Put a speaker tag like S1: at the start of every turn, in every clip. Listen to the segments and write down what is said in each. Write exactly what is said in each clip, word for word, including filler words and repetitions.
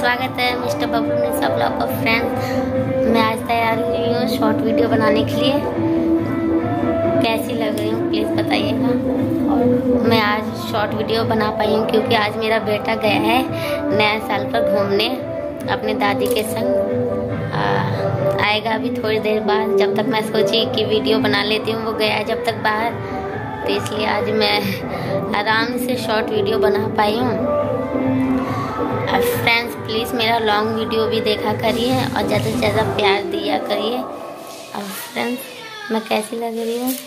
S1: स्वागत है मिस्टर बबलू ने सब लोग का फ्रेंड्स। मैं आज तैयार हुई हूँ शॉर्ट वीडियो बनाने के लिए। कैसी लग रही हूँ प्लीज़ बताइएगा। और मैं आज शॉर्ट वीडियो बना पाई हूँ क्योंकि आज मेरा बेटा गया है नया साल पर घूमने अपने दादी के संग। आ, आएगा अभी थोड़ी देर बाद। जब तक मैं सोची कि वीडियो बना लेती हूँ, वो गया है जब तक बाहर, तो इसलिए आज मैं आराम से शॉर्ट वीडियो बना पाई हूँ। और फ्रेंड्स प्लीज़ मेरा लॉन्ग वीडियो भी देखा करिए और ज़्यादा से ज़्यादा प्यार दिया करिए। और फ्रेंड्स मैं कैसी लग रही हूँ,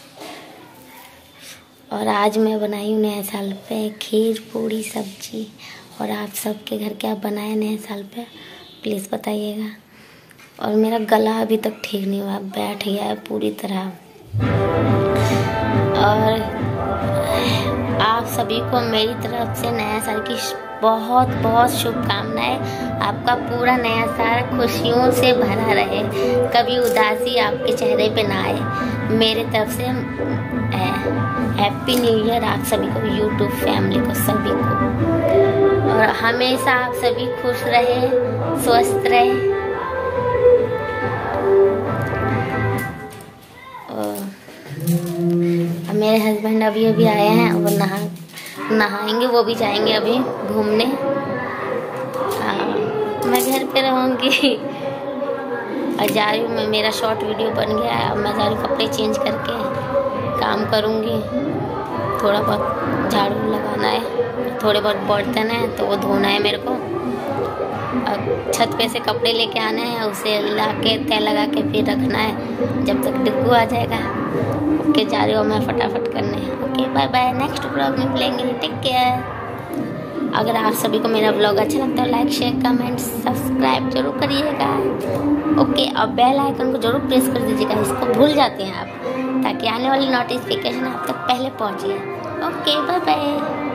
S1: और आज मैं बनाई हूँ नए साल पे खीर पूड़ी सब्जी। और आप सबके घर क्या बनाए नए साल पे प्लीज़ बताइएगा। और मेरा गला अभी तक ठीक नहीं हुआ, बैठ गया है पूरी तरह। और आप सभी को मेरी तरफ से नया साल की बहुत बहुत शुभकामनाएं। आपका पूरा नया साल खुशियों से भरा रहे, कभी उदासी आपके चेहरे पे ना आए। मेरे तरफ से हैप्पी न्यू ईयर आप सभी को, यूट्यूब फैमिली को, सभी को। और हमेशा आप सभी खुश रहे, स्वस्थ रहे। और मेरे हस्बैंड अभी अभी आए हैं, वो नहा नहाएंगे, वो भी जाएंगे अभी घूमने। आ, मैं घर पे रहूँगी और जा रही हूँ। मैं मेरा शॉर्ट वीडियो बन गया है। अब मैं जा रही हूँ कपड़े चेंज करके काम करूँगी। थोड़ा बहुत झाड़ू लगाना है, थोड़े बहुत बर्तन है तो वो धोना है मेरे को। और छत पे से कपड़े लेके आने हैं, उसे ला के तय लगा के फिर रखना है जब तक डिग्गू आ जाएगा। ओके जा रही हूँ मैं फटाफट करने। Okay bye bye, next blog में मिलेंगे। Take care. अगर आप सभी को मेरा ब्लॉग अच्छा लगता है लाइक शेयर कमेंट सब्सक्राइब जरूर करिएगा। ओके और बेल आइकन को जरूर प्रेस कर दीजिएगा, इसको भूल जाते हैं आप, ताकि आने वाली नोटिफिकेशन आप तक पहले पहुँचे। Okay bye bye.